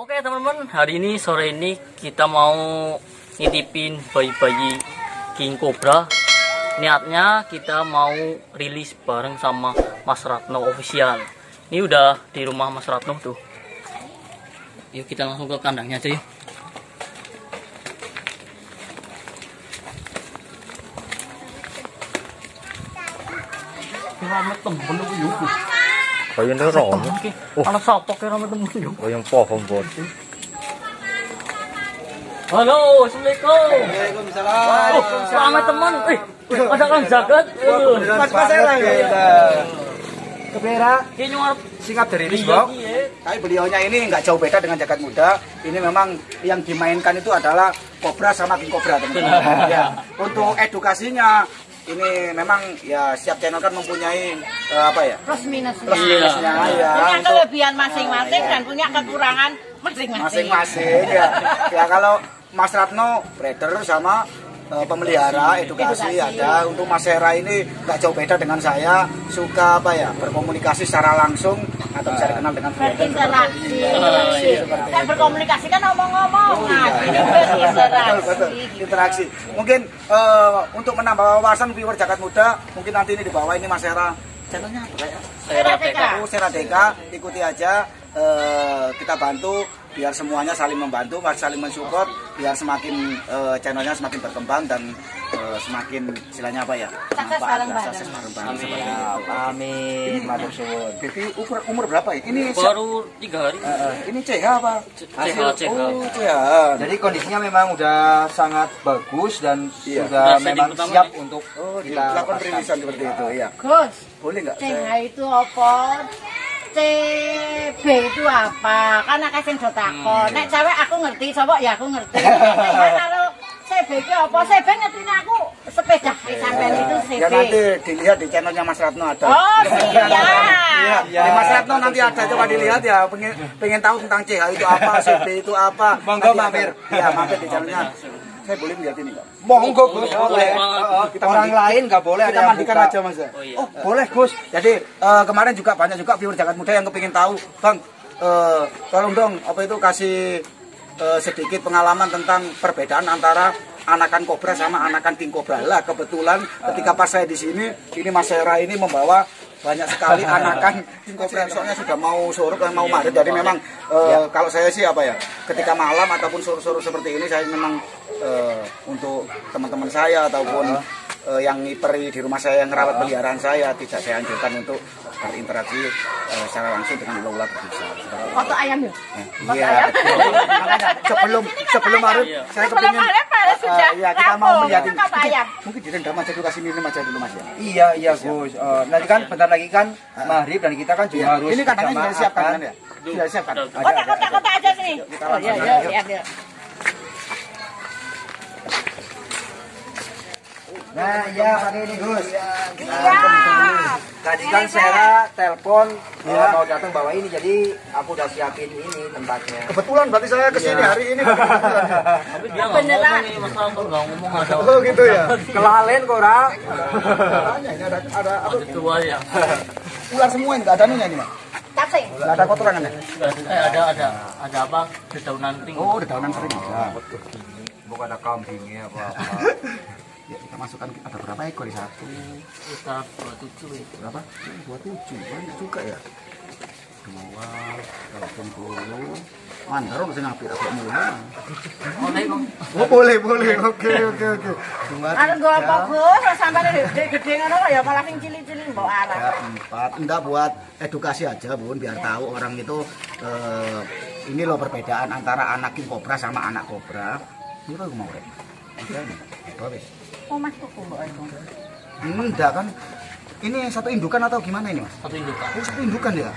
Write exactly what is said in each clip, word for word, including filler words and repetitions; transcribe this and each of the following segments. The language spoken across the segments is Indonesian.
Oke teman-teman, hari ini sore ini kita mau ngitipin bayi-bayi King Cobra. Niatnya kita mau rilis bareng sama Mas Ratno Official. Ini udah di rumah Mas Ratno tuh. Yuk kita langsung ke kandangnya aja yuk. Rame temen lu yuk. Kaya nero. Oh, ana sapa ke rame temen yuk. Kaya pohon bot. Halo, Assalamualaikum. Waalaikumsalam. Waalaikumsalam. Rame temen. Eh, ada kan jagat. Mas Pasela kita. Kepera Ini nyuar singkat dari ini, Bok. Tapi beliaunya ini nggak jauh beda dengan Jagat Muda. Ini memang yang dimainkan itu adalah Cobra sama King Cobra, teman-teman. Ya, untuk edukasinya ini memang ya setiap channel kan mempunyai uh, apa ya? Plus minusnya. Plus minusnya ya. Punya Untuk kelebihan masing-masing dan punya kekurangan masing-masing. masing-masing ya. Ya kalau Mas Ratno breeder sama uh, pemelihara edukasi, Edukasi. ada. Untuk Mas Hera ini nggak jauh beda dengan saya, suka apa ya berkomunikasi secara langsung atau bisa dikenal dengan Berinteraksi. Interaksi, Iya. seperti Kan itu. berkomunikasi kan ngomong-ngomong. Oh, Nah, iya. ini Betul, betul. berinteraksi. Interaksi. Mungkin eh, untuk menambah wawasan viewer Jagat Muda, mungkin nanti ini di bawah ini Mas Hera channelnya apa ya? Sera T K. Oh, Sera Deka, ikuti aja. eh, kita bantu biar semuanya saling membantu, saling mensupport, biar semakin eh, channelnya semakin berkembang dan eh, semakin istilahnya apa ya? Sukses manfaat, bareng-bareng. sukses bareng-bareng. Amin. Seperti itu. Amin. Matur suwun. Jadi umur, umur berapa ya? Ini baru tiga hari. eh, eh, ini C H apa? C H, C H. Oh, C H. Jadi kondisinya memang udah sangat bagus dan Iya. sudah Udah setting memang pertama siap nih. untuk Oh, kita dilakukan lepaskan. perilisan seperti itu, iya. Gus, Boleh nggak? C H itu apa? C B itu apa? Kan akeh sing do takon. Nek cewek aku ngerti, cowok ya aku ngerti. Nah, kalau C B itu apa? C B ngertine aku sepeda sampean itu C B. Ya nanti dilihat di channelnya Mas Ratno ada. Oh, siap. Iya, di Mas Ratno nanti ada, coba dilihat ya. Pengen pengen tahu tentang C H itu apa, C B itu apa. Monggo, Nanti ada. mampir. Iya, mampir di channelnya. Saya boleh lihat ini nggak? Monggo Gus, boleh. Kita Orang mandi- lain nggak boleh Kita ada yang mandikan buka. aja Mas. ya? Oh, iya. Oh, boleh Gus. Jadi eh, kemarin juga banyak juga viewer Jagat Muda yang kepingin tahu, Bang. eh, tolong dong, apa itu kasih eh, sedikit pengalaman tentang perbedaan antara anakan Cobra sama anakan King Cobra. Lah kebetulan ketika pas saya di sini, ini Mas Hera ini membawa banyak sekali anakan King Cobra, soalnya sudah mau surut dan mau maret. Jadi memang eh, kalau saya sih apa ya, ketika malam ataupun sore-sore seperti ini saya memang eh, untuk teman-teman saya ataupun eh, yang ngiperi di rumah saya yang ngerawat peliharaan saya tidak saya anjurkan untuk berinteraksi eh, secara langsung dengan ular-ular berbisa. Foto ayam ya? Iya. Makanya sebelum sebelum maret Iya. saya Sebelum kepingin maret Paris sudah iya kita mau rampung. melihat Tetap ayam. mungkin direndam aja dulu, kasih minum aja dulu Mas ya. Iya, iya Gus. Eh, nanti kan bentar lagi kan maghrib dan kita kan juga Iya. harus Ini kandangnya sudah berjamaah disiapkan kan. kan ya? Sudah disiapkan. Udah. Kota, kota, kota aja sini. Kita Oh, iya, langsung iya, aja. iya, iya. Nah, iya pakai ini Gus. Iya. Tadi kan Sera telepon eh, mau datang bawa ini, jadi aku udah siapin ini tempatnya. Kebetulan berarti saya kesini Iya. hari ini. Kebetulan. Tapi dia nggak Beneran. ngomong nih, Mas Ratno nggak ngomong ada. Oh gitu ya. Kelalen kok, Ra. Makanya ini ada ada apa? Ada tua ya. Ular semua ini nggak ada nunya ini Mas. Cacing. Nggak ada kotorannya. Eh ada ada ada apa? Dedaunan ting. Oh, ada daunan kering. Ya. Bukan ada kambingnya apa-apa. Ya, kita masukkan ada berapa ekor di satu? Sekitar dua tujuh. Berapa? Dua tujuh, banyak juga ya. Dua, delapan puluh. Mandar harus ngapir aku mulai. Boleh kok. Oh boleh boleh, oke oke oke. Dua, Arep nggo apa, Gus? Terus sampean gede-gede ngono kok ya malah sing cilik-cilik mbok arep. tiga, empat. Enggak, buat edukasi aja Bun, biar tahu orang itu eh, ini loh perbedaan antara anak King Cobra sama anak Cobra. Ini aku mau rek. Oke, boleh. Oh, Mas tuku mbok itu. Enggak kan? Ini satu indukan atau gimana ini Mas? Satu indukan. Oh satu indukan ya?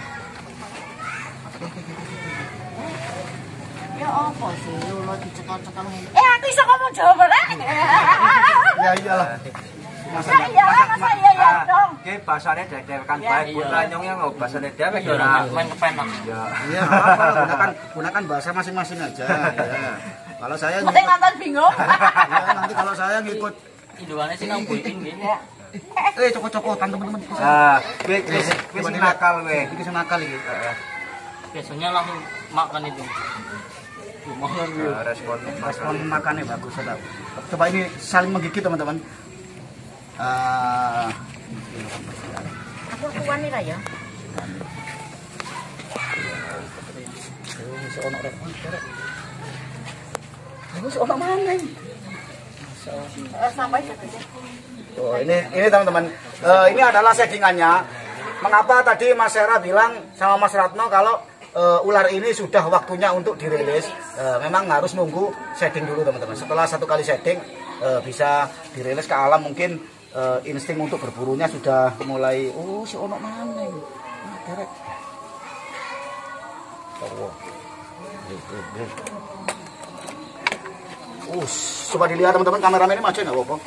Ya apa sih lu dicekel-cekel ngene. Eh, aku iso ngomong Jawa rek. Ya iyalah. Masa iya, masa iya ya dong. Oke, bahasanya dewek kan Ya, baik. iya. Putra nyongnya nggak bahasanya dewek ya. Iya, main kepenak. Ya. Iya, nggak apa-apa, gunakan gunakan bahasa masing-masing aja. Ya. Kalau saya Mesti ngikut, nonton bingung. ya, nanti kalau saya ngikut, Indukannya sih ngambulin gini. Ya. eh cokot-cokotan teman-teman. Nah, wis wis wis nakal weh. Iki sing nakal iki. biasanya langsung makan itu. Lumayan ya. Nah, respon Respon makannya bagus, saudara. Coba ini saling menggigit teman-teman. Ah, Aku kuwan nih lah ya. Masih ono respon, Rek. Masih ono mana ini? Eh, sampai saja. Oh, ini ini teman-teman. Eh, ini adalah settingannya. Mengapa tadi Mas Sera bilang sama Mas Ratno kalau uh, ular ini sudah waktunya untuk dirilis? Uh, memang harus nunggu setting dulu teman-teman. Setelah satu kali setting uh, bisa dirilis ke alam, mungkin uh, insting untuk berburunya sudah mulai. Oh, si ono mana ini? Nah, derek. Oh, Uh, coba dilihat teman-teman, kameramen ini maju nggak apa-apa?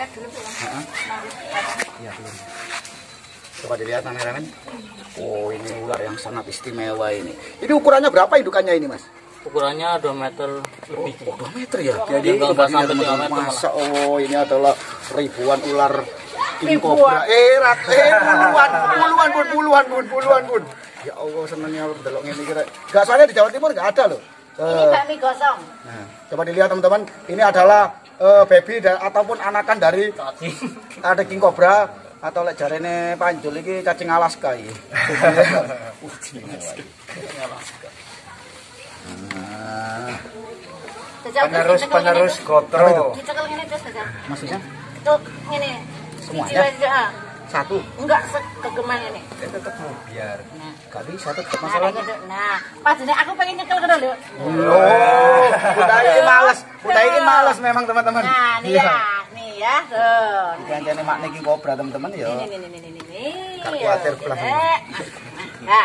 Iya, belum. Coba dilihat kameramen. Oh, ini ular yang sangat istimewa ini. Ini ukurannya berapa indukannya ini, Mas? Ukurannya dua meter lebih. Oh, dua meter ya? Jadi nggak sampai tiga meter. Masa, oh ini adalah ribuan ular king cobra. Eh, rat, eh, puluhan, puluhan bun, puluhan bun, puluhan bun. Ya Allah, senangnya delok ini kira. Gak, soalnya di Jawa Timur nggak ada loh. Ini bakmi gosong. Nah, coba dilihat teman-teman, ini adalah uh, baby dan ataupun anakan dari ada king cobra atau lek jarene Panjul iki cacing Alaska iki. penerus penerus gotro. Dicekel ngene terus saja. Maksudnya Tuh ngene. Semuanya? Biji aja. satu. Enggak sekegeman ini. Dia tetap mau biar. Nah, Gak bisa tetap nah, masalahnya. gitu. Nah, pas ini aku pengen nyekel ke dulu. Oh, Bunda ini malas. Bunda ini malas memang teman-teman. Nah, nih ya, nih ya, tuh. Jangan-jangan makna king cobra teman-teman ya. Nih, nih, nih, nih, nih, nih. Gak khawatir belah ini. Nah,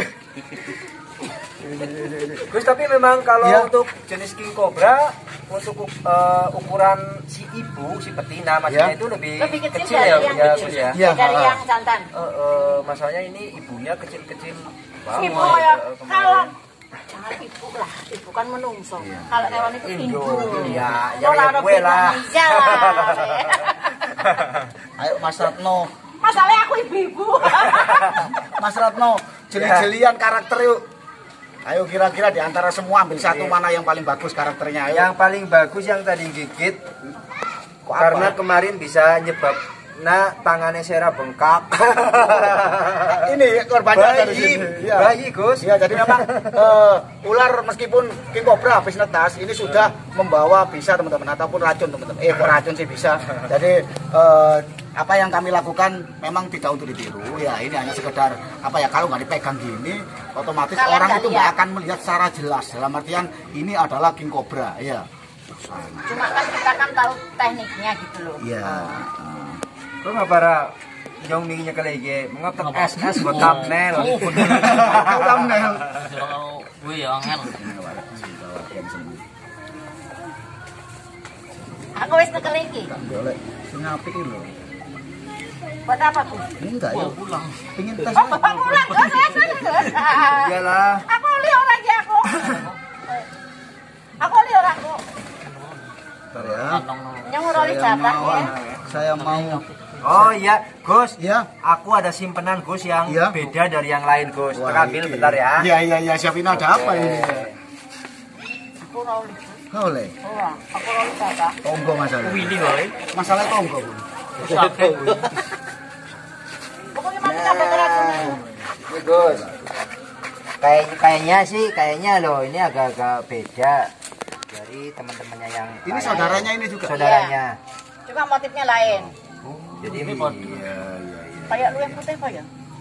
Gus, tapi memang kalau Ya. untuk jenis king cobra untuk uh, ukuran si ibu, si betina maksudnya Ya. itu lebih, lebih kecil, kecil dari ya, yang ya, kecil. Gus ya. Ya. Dari ha, ha. yang jantan. Uh, uh, masalahnya ini ibunya kecil-kecil banget. Ibu ya, uh, kemarin. kalau jangan ibu lah, ibu kan menungso. Kalau hewan itu Indo. ibu. Ya, Lo ya, ya, rada gue lah. Indonesia lah. Ayo Mas Ratno. Masalahnya aku ibu-ibu. Mas Ratno, jeli-jelian karakter yuk. Ayo kira-kira di antara semua ambil satu mana yang paling bagus karakternya. Ayo. Yang paling bagus yang tadi gigit Kok karena apa? kemarin bisa nyebab nah tangannya Sera bengkak. Ini korbannya ada di Bayi, sini. Iya. bayi Gus. Ya, jadi memang eh, ular meskipun king cobra habis netas ini sudah membawa bisa teman-teman ataupun racun teman-teman. Eh, kok racun sih bisa. Jadi eh, apa yang kami lakukan memang tidak untuk ditiru. Ya, ini hanya sekedar apa ya, kalau nggak dipegang gini otomatis Kalian orang nggak itu lihat. nggak akan melihat secara jelas. Dalam artian ini adalah king cobra. Ya. Cuma kan kita kan tahu tekniknya gitu loh. Iya. Kok nggak para yang minginya kali ge mengotot es es buat thumbnail. Oh, bener. Thumbnail. Kalau gue ya angel. Aku wis tekel iki. Boleh. Sing apik iki lho. Buat apa, Bu? Enggak Wah, ya. pulang. Pengin tes. Oh, bapak pulang. Iyalah. Aku lihat lagi aku. Aku lihat aku. Bentar ya. Yang nguroli jatah mau, ya. Saya mau. Oh iya, Gus. Ya. Aku ada simpenan Gus yang Iya. beda dari yang lain Gus. Wah, Kita ambil ini. bentar ya. Iya iya iya, siapin ada apa ini? Aku roli. Boleh. Oh, aku roli jatah. Tonggo masalah. Willy wae. Masalah tonggo, Bu. Sakit. Pokoknya mati sampai keracunan. Ini Gus. Kayak kayaknya sih, kayaknya loh ini agak-agak beda dari teman-temannya yang Ini lain. saudaranya ini juga. Saudaranya. Cuma motifnya lain. Jadi Ini pot. Iya iya iya. Kayak lu yang putih kok ya?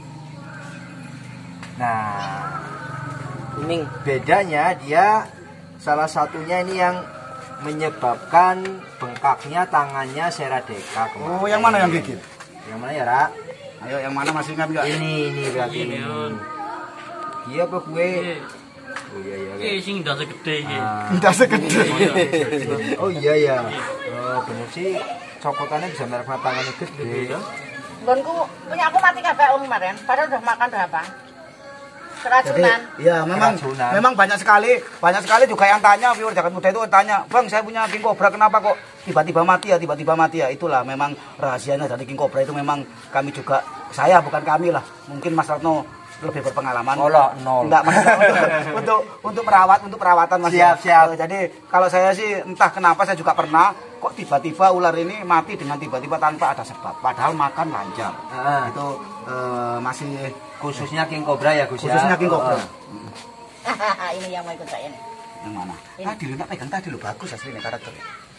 Nah, ini bedanya dia salah satunya ini yang menyebabkan bengkaknya tangannya Seradeka kemarin. Oh, yang mana yang gigit? Yang mana ya, Ra? Ayo, yang mana masih ingat enggak? Ini, ini berarti. Ini, On. Iya apa gue? Iya. Oh iya iya. Iki sing ndak segede iki. Ah. Tidak segede. Oh iya ya. Oh, bener sih. Cokotannya bisa merek tangannya gede. Gonku punya aku mati kabeh om kemarin. Padahal udah makan berapa? Jadi, Keracunan. ya memang Keracunan. memang banyak sekali, banyak sekali juga yang tanya, viewer Jagat Muda itu tanya, "Bang, saya punya king cobra, kenapa kok tiba-tiba mati ya, tiba-tiba mati ya?" Itulah memang rahasianya dari king cobra itu memang kami juga, saya bukan kami lah. Mungkin Mas Ratno lebih berpengalaman. Oh, lo, nol. Enggak, maksudnya untuk, untuk untuk merawat, untuk perawatan Mas. Siap, siap. Jadi kalau saya sih entah kenapa saya juga pernah kok tiba-tiba ular ini mati dengan tiba-tiba tanpa ada sebab. Padahal makan lancar. Ah. Itu eh, masih Khususnya king cobra ya Gus ya. khususnya king cobra. Oh. Ini yang mau ikut saya nih. Yang mana? Ini. Tadi lu nak pegang tadi lu bagus aslinya karakternya.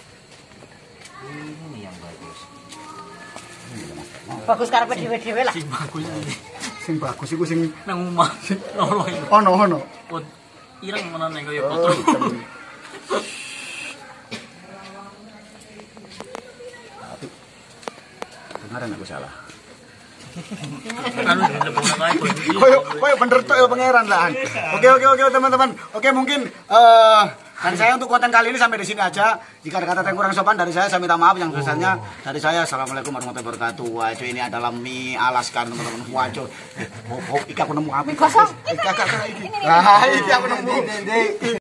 Ini yang bagus. Bagus karepe dhewe-dhewe lah. Sing bagus ini. Sing bagus iku sing Nang omah sing loro iki. ono ono. Pot ireng menane kaya Oh, potro. hitam. Tapi kemarin aku salah. Anu dilebokno kae Boy. Koyo koyo bener tok ya pangeran lah. Oke oke oke teman-teman. Oke mungkin eh dari saya untuk konten kali ini sampai di sini aja. Jika ada kata yang kurang sopan dari saya, saya minta maaf yang sebesarnya. Dari saya, assalamualaikum warahmatullahi wabarakatuh. Wah, itu ini adalah mie Alaskan teman-teman. Wah, itu. Oh, oh, iki aku nemu apa? Mie kosong. Iki kakak iki. Nah, iki aku nemu.